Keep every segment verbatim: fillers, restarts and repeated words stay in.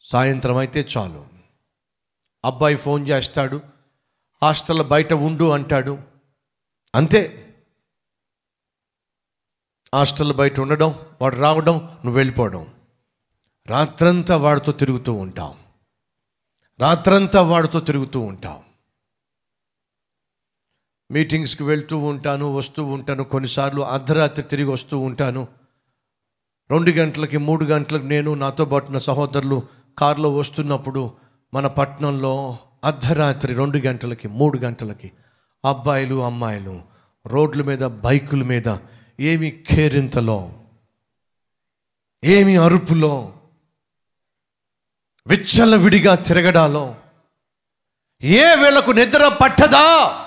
సాయంత్రం అయితే చాలు, అబ్బాయి ఫోన్ చేస్తాడు, హాస్టల్ బయట ఉండు అంటాడు, అంతే. హాస్టల్ బయట ఉండడం, వాడు రావడం, నువ్వు వెళ్ళిపోవడం. రాత్రంతా వాడితో తిరుగుతూ ఉంటాం, రాత్రంతా వాడితో తిరుగుతూ ఉంటాం. మీటింగ్స్కి వెళ్తూ ఉంటాను, వస్తూ ఉంటాను. కొన్నిసార్లు అర్ధరాత్రి తిరిగి వస్తూ ఉంటాను. రెండు గంటలకి మూడు గంటలకు నేను నాతో పాటు నా సహోదరులు కారులో వస్తున్నప్పుడు మన పట్టణంలో అర్ధరాత్రి రెండు గంటలకి మూడు గంటలకి అబ్బాయిలు అమ్మాయిలు రోడ్ల మీద బైకుల మీద ఏమి కేరింతలో, ఏమి అరుపులో, విచ్చలవిడిగా తిరగడాలో, ఏ వేళకు నిద్ర పట్టదా?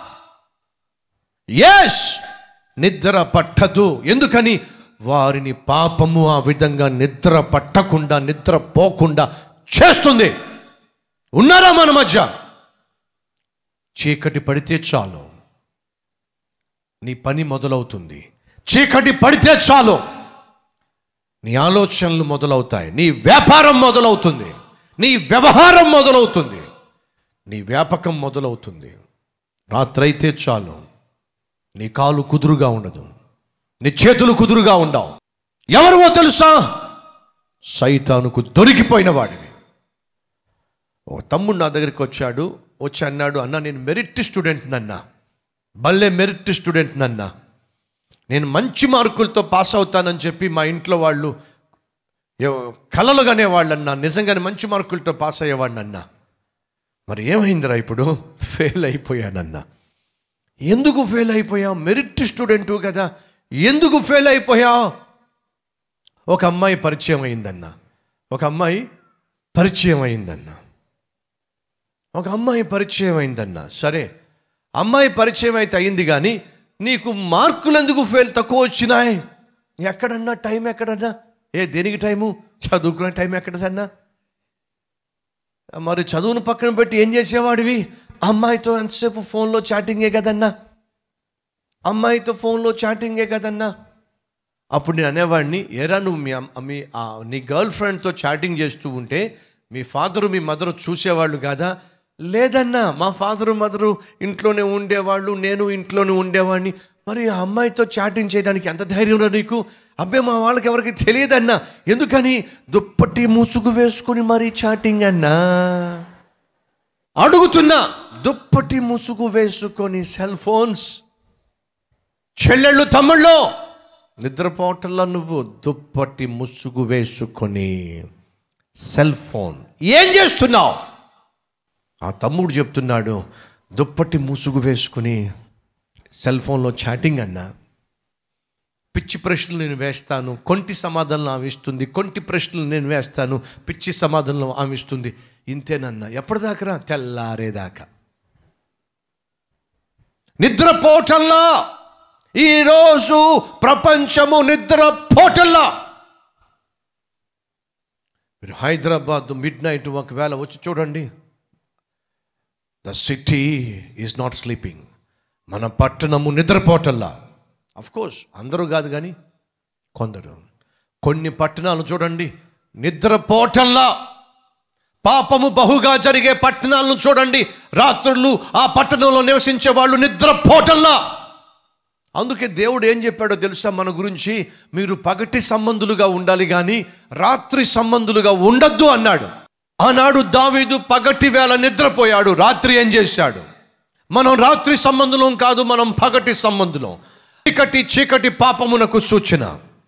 ఎస్, నిద్ర పట్టదు. ఎందుకని? వారిని పాపము ఆ విధంగా నిద్ర పట్టకుండా, నిద్ర పోకుండా చేస్తుంది. ఉన్నారా మన మధ్య? చీకటి పడితే చాలు నీ పని మొదలవుతుంది. చీకటి పడితే చాలు నీ ఆలోచనలు మొదలవుతాయి, నీ వ్యాపారం మొదలవుతుంది, నీ వ్యవహారం మొదలవుతుంది, నీ వ్యాపకం మొదలవుతుంది. రాత్రైతే చాలు నీ కాలు కుదురుగా ఉండదు, నీ చేతులు కుదురుగా ఉండవు. ఎవరివో తెలుసా? సైతానుకు దొరికిపోయిన వాడివి. ఓ తమ్ముడు నా దగ్గరికి వచ్చాడు, వచ్చి అన్నాడు, అన్న నేను మెరిట్ స్టూడెంట్ నన్నా, భలే మెరిట్ స్టూడెంట్ నన్నా, నేను మంచి మార్కులతో పాస్ అవుతానని చెప్పి మా ఇంట్లో వాళ్ళు కలలుగానే వాళ్ళన్నా, నిజంగానే మంచి మార్కులతో పాస్ అయ్యేవాడిని అన్నా. మరి ఏమైందిరా ఇప్పుడు? ఫెయిల్ అయిపోయానన్నా. ఎందుకు ఫెయిల్ అయిపోయావు? మెరిట్ స్టూడెంటు కదా, ఎందుకు ఫెయిల్ అయిపోయావు? ఒక అమ్మాయి పరిచయం అయిందన్న, ఒక అమ్మాయి పరిచయం అయిందన్న, ఒక అమ్మాయి పరిచయం అయిందన్న. సరే, అమ్మాయి పరిచయం అయితే అయింది, కానీ నీకు మార్కులు ఎందుకు ఫెయిల్ తక్కువ వచ్చినాయి? ఎక్కడన్నా టైం ఎక్కడన్నా? ఏ దేనికి టైము? చదువుకునే టైం ఎక్కడదన్నా? మరి చదువును పక్కన పెట్టి ఏం చేసేవాడివి? అమ్మాయితో ఎంతసేపు ఫోన్లో చాటింగే కదన్నా, అమ్మాయితో ఫోన్లో చాటింగే కదన్నా. అప్పుడు నేను అనేవాడిని, ఎరా నువ్వు మీ మీ నీ గర్ల్ ఫ్రెండ్తో చాటింగ్ చేస్తూ ఉంటే మీ ఫాదరు మీ మదరు చూసేవాళ్ళు కాదా? లేదన్నా, మా ఫాదరు మదరు ఇంట్లోనే ఉండేవాళ్ళు, నేను ఇంట్లోనే ఉండేవాడిని. మరి ఆ అమ్మాయితో చాటింగ్ చేయడానికి ఎంత ధైర్యం రా నీకు? అబ్బే మా వాళ్ళకి ఎవరికి తెలియదన్నా. ఎందుకని? దుప్పటి ముసుగు వేసుకొని మరీ చాటింగ్ అన్నా. అడుగుతున్నా, దుప్పటి ముసుగు వేసుకొని సెల్ ఫోన్స్. చెల్లెళ్ళు తమ్ముళ్ళు, నిద్రపోవటంలో నువ్వు దుప్పటి ముసుగు వేసుకొని సెల్ ఫోన్ ఏం చేస్తున్నావు? ఆ తమ్ముడు చెప్తున్నాడు, దుప్పటి ముసుగు వేసుకుని సెల్ ఫోన్లో చాటింగ్ అన్నా. పిచ్చి ప్రశ్నలు నేను వేస్తాను, కొంటి సమాధానం ఆమె ఇస్తుంది, కొంటి ప్రశ్నలు నేను వేస్తాను, పిచ్చి సమాధానం ఆమె ఇస్తుంది. ఇంతేనన్నా. ఎప్పటిదాకా? తెల్లారేదాకా. నిద్రపోవటంలా ఈరోజు ప్రపంచము నిద్రపోవటంలా. మీరు హైదరాబాద్ మిడ్ నైట్ ఒకవేళ వచ్చి చూడండి, the city is not sleeping. మన పట్టణము నిద్రపోవటంలా. అఫ్ కోర్స్ అందరూ కాదు, కానీ కొందరు. కొన్ని పట్టణాలు చూడండి నిద్రపోవటంలా. పాపము బహుగా జరిగే పట్టణాలను చూడండి, రాత్రులు ఆ పట్టణంలో నివసించే వాళ్ళు నిద్రపోవటంలా. అందుకే దేవుడు ఏం చెప్పాడో తెలుసా మన గురించి? మీరు పగటి సంబంధులుగా ఉండాలి కానీ రాత్రి సంబంధులుగా ఉండద్దు అన్నాడు. ఆనాడు దావీదు పగటి వేళ నిద్రపోయాడు, రాత్రి ఏం చేశాడు? మనం రాత్రి సంబంధులం కాదు, మనం పగటి సంబంధులం. చీకటి చీకటి పాపమునకు సూచన.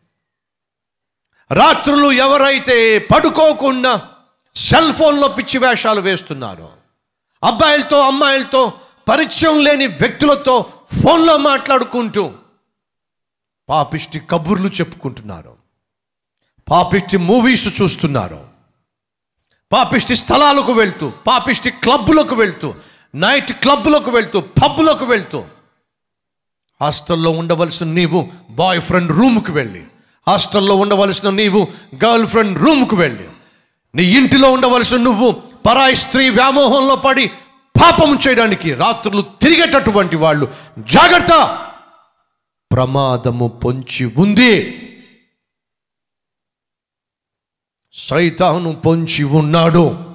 రాత్రులు ఎవరైతే పడుకోకుండా సెల్ ఫోన్లో పిచ్చి వేషాలు వేస్తున్నారో, అబ్బాయిలతో అమ్మాయిలతో పరిచయం లేని వ్యక్తులతో ఫోన్లో మాట్లాడుకుంటూ పాపిష్టి కబుర్లు చెప్పుకుంటున్నారు, పాపిష్టి మూవీస్ చూస్తున్నారు, పాపిష్టి స్థలాలకు వెళ్తూ, పాపిష్టి క్లబ్బులకు వెళ్తూ, నైట్ క్లబ్లకు వెళ్తూ, పబ్లకు వెళ్తూ, హాస్టల్లో ఉండవలసిన నీవు బాయ్ ఫ్రెండ్ రూమ్కి వెళ్ళి, హాస్టల్లో ఉండవలసిన నీవు గర్ల్ ఫ్రెండ్ రూమ్కి వెళ్ళి, నీ ఇంటిలో ఉండవలసిన నువ్వు పరాయి స్త్రీ వ్యామోహంలో పడి పాపం చేయడానికి రాత్రులు తిరిగేటటువంటి వాళ్ళు జాగ్రత్త, ప్రమాదము పొంచి ఉంది. సైతాను పొంచి ఉన్నాడు.